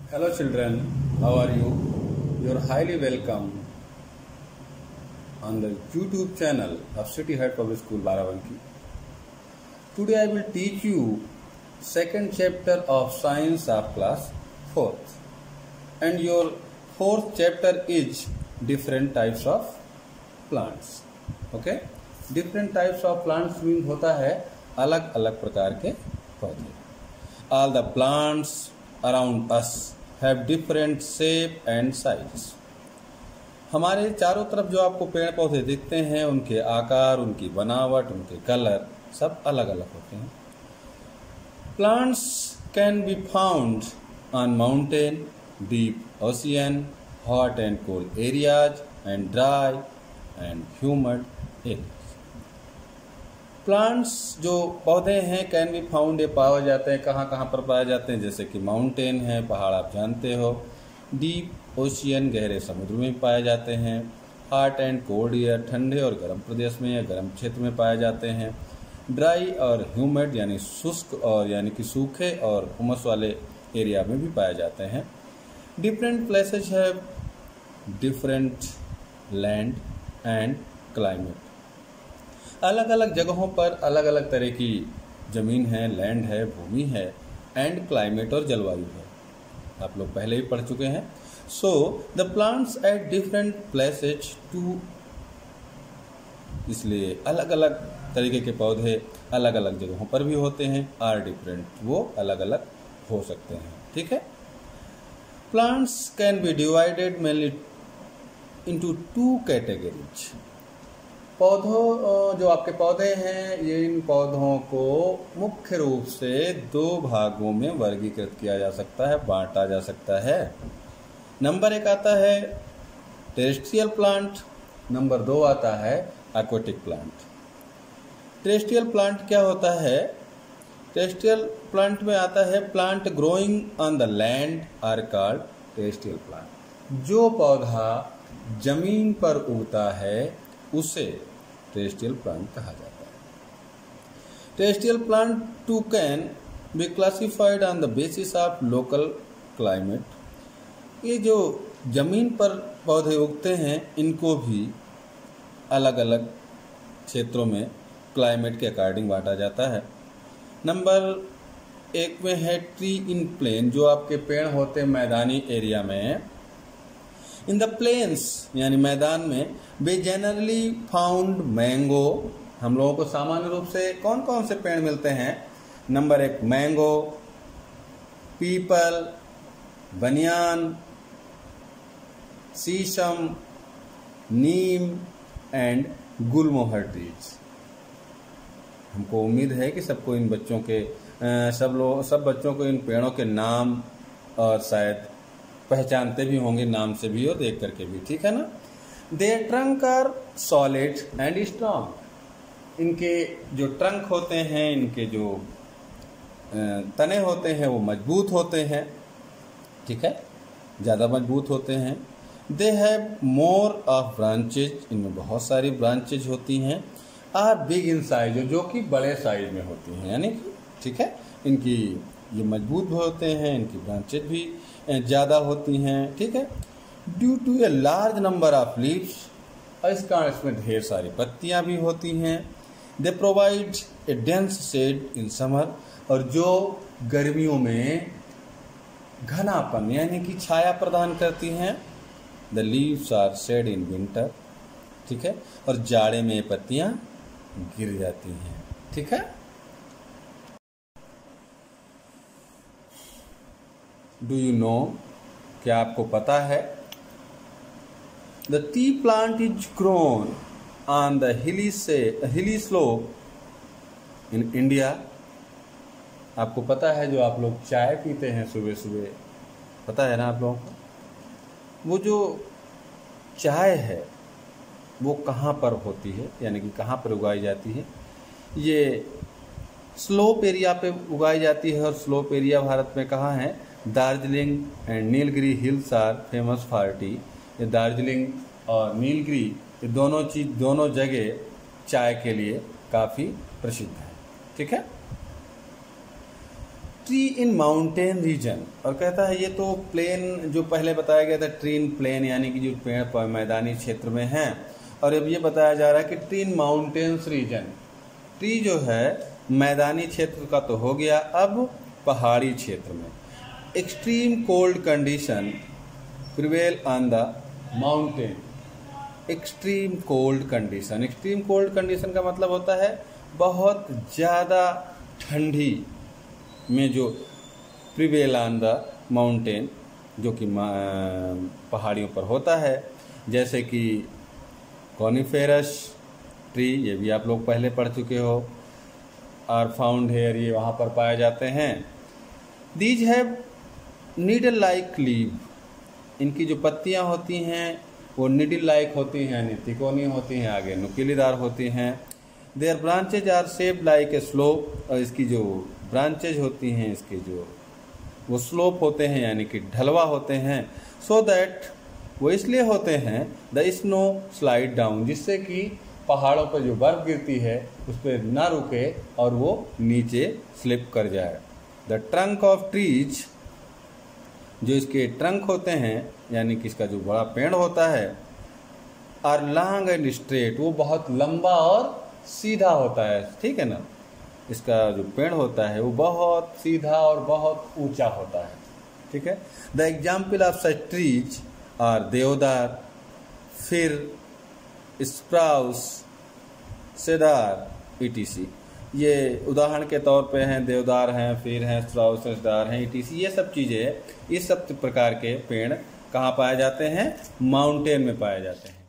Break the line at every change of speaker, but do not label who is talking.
Hello children, how are you? You are highly welcome on the YouTube channel of City Heights Public School Barabanki. Today I will teach you second chapter of Science of class 4th, and your fourth chapter is different types of plants. Okay? Different types of plants means होता है अलग अलग प्रकार के पौधे. All the plants around us have different shape and size. हमारे चारों तरफ जो आपको पेड़ पौधे दिखते हैं उनके आकार, उनकी बनावट, उनके कलर सब अलग अलग होते हैं. Plants can be found on mountain, deep ocean, hot and cold areas and dry and humid areas. Plants जो पौधे हैं कैन बी फाउंड, ये पाए जाते हैं कहाँ कहाँ पर पाए जाते हैं, जैसे कि माउंटेन है, पहाड़ आप जानते हो. डीप ओशियन, गहरे समुद्र में पाए जाते हैं. हॉट एंड कोल्ड एयर, ठंडे और गर्म प्रदेश में या गर्म क्षेत्र में पाए जाते हैं. ड्राई और ह्यूमिड यानी शुष्क और यानी कि सूखे और हुमस वाले एरिया में भी पाए जाते हैं. Different places have different land and climate. अलग अलग जगहों पर अलग अलग तरह की जमीन है, लैंड है, भूमि है, एंड क्लाइमेट और जलवायु है. आप लोग पहले ही पढ़ चुके हैं. So the plants at different places too, इसलिए अलग अलग तरीके के पौधे अलग अलग जगहों पर भी होते हैं. आर डिफरेंट, वो अलग अलग हो सकते हैं. ठीक है. Plants can be divided mainly into two categories. पौधों जो आपके पौधे हैं, ये इन पौधों को मुख्य रूप से दो भागों में वर्गीकृत किया जा सकता है, बांटा जा सकता है. नंबर 1 आता है टेरेस्ट्रियल प्लांट, नंबर 2 आता है एक्वेटिक प्लांट. टेरेस्ट्रियल प्लांट क्या होता है? टेरेस्ट्रियल प्लांट में आता है plant growing on the land are called terrestrial plant. जो पौधा जमीन पर उगता है उसे टेरेस्ट्रियल प्लांट कहा जाता है. Terrestrial plant too can be classified on the basis of local climate. ये जो जमीन पर पौधे उगते हैं इनको भी अलग अलग क्षेत्रों में क्लाइमेट के अकॉर्डिंग बांटा जाता है. नंबर 1 में है ट्री इन प्लेन, जो आपके पेड़ होते हैं मैदानी एरिया में. इन द प्लेन्स यानी मैदान में वे जनरली फाउंड मैंगो. हम लोगों को सामान्य रूप से कौन कौन से पेड़ मिलते हैं? नंबर 1 मैंगो, पीपल, बनियान, शीशम, नीम एंड गुलमोहर ट्रीज. हमको उम्मीद है कि सबको इन बच्चों के सब बच्चों को इन पेड़ों के नाम और शायद पहचानते भी होंगे, नाम से भी और देख करके भी. ठीक है ना. Their trunk are solid and strong. इनके जो ट्रंक होते हैं, इनके जो तने होते हैं वो मजबूत होते हैं. ठीक है, ज़्यादा मजबूत होते हैं. They have more of branches, इनमें बहुत सारी ब्रांचेज होती हैं. आर बिग इन साइज, जो कि बड़े साइज में होती हैं, यानी कि ठीक है इनकी ये मजबूत भी होते हैं, इनकी ब्रांचेज भी ज़्यादा होती हैं. ठीक है. Due to a large number of leaves, इस कारण इसमें ढेर सारी पत्तियां भी होती हैं. They provide a dense shade in summer, और जो गर्मियों में घनापन यानी कि छाया प्रदान करती हैं. The leaves are shed in winter. ठीक है. और जाड़े में ये पत्तियां गिर जाती हैं. ठीक है. डू यू नो, क्या आपको पता है? The tea plant is grown on the hilly slope in India. आपको पता है जो आप लोग चाय पीते हैं सुबह सुबह, पता है ना आप लोगों को? वो जो चाय है वो कहाँ पर होती है, यानी कि कहाँ पर उगाई जाती है? ये स्लोप एरिया पे उगाई जाती है. और स्लोप एरिया भारत में कहाँ है? Darjeeling and Nilgiri hills are famous for tea. ये दार्जिलिंग और नीलगिरी ये दोनों जगह चाय के लिए काफ़ी प्रसिद्ध है. ठीक है. ट्री इन माउंटेन रीजन, और कहता है ये तो प्लेन जो पहले बताया गया था, ट्री इन प्लेन यानी कि जो पेड़ मैदानी क्षेत्र में हैं, और अब ये बताया जा रहा है कि tree in mountains region, tree जो है मैदानी क्षेत्र का तो हो गया, अब पहाड़ी क्षेत्र में extreme cold condition prevail on the mountain. Extreme cold condition, extreme cold condition का मतलब होता है बहुत ज़्यादा ठंडी में जो प्रिवेल ऑन द माउंटेन, जो कि पहाड़ियों पर होता है, जैसे कि कॉनिफेरस ट्री, ये भी आप लोग पहले पढ़ चुके हो, आर फाउंड हेयर, ये वहाँ पर पाए जाते हैं। These have needle like leave, इनकी जो पत्तियाँ होती हैं वो निडल लाइक होती हैं, यानी तिकोनी होती हैं, आगे नुकीलीदार होती हैं। Their branches are shaped like a slope, और इसकी जो ब्रांचेज होती हैं, इसके जो वो स्लोप होते हैं यानी कि ढलवा होते हैं। सो दैट, वो इसलिए होते हैं, द स्नो स्लाइड डाउन, जिससे कि पहाड़ों पर जो बर्फ गिरती है उस पर ना रुके और वो नीचे स्लिप कर जाए। द ट्रंक ऑफ ट्रीज, जो इसके ट्रंक होते हैं यानी कि इसका जो बड़ा पेड़ होता है, आर लॉन्ग एंड स्ट्रेट, वो बहुत लंबा और सीधा होता है, ठीक है ना। इसका जो पेड़ होता है वो बहुत सीधा और बहुत ऊंचा होता है, ठीक है। The example of such trees are deodar, फिर स्प्राउस, सेदार, ईटीसी। ये उदाहरण के तौर पे हैं, देवदार हैं, फिर हैं स्प्राउस, सेदार हैं, ईटीसी। ये सब चीज़ें, इस सब प्रकार के पेड़ कहाँ पाए जाते हैं? माउंटेन में पाए जाते हैं।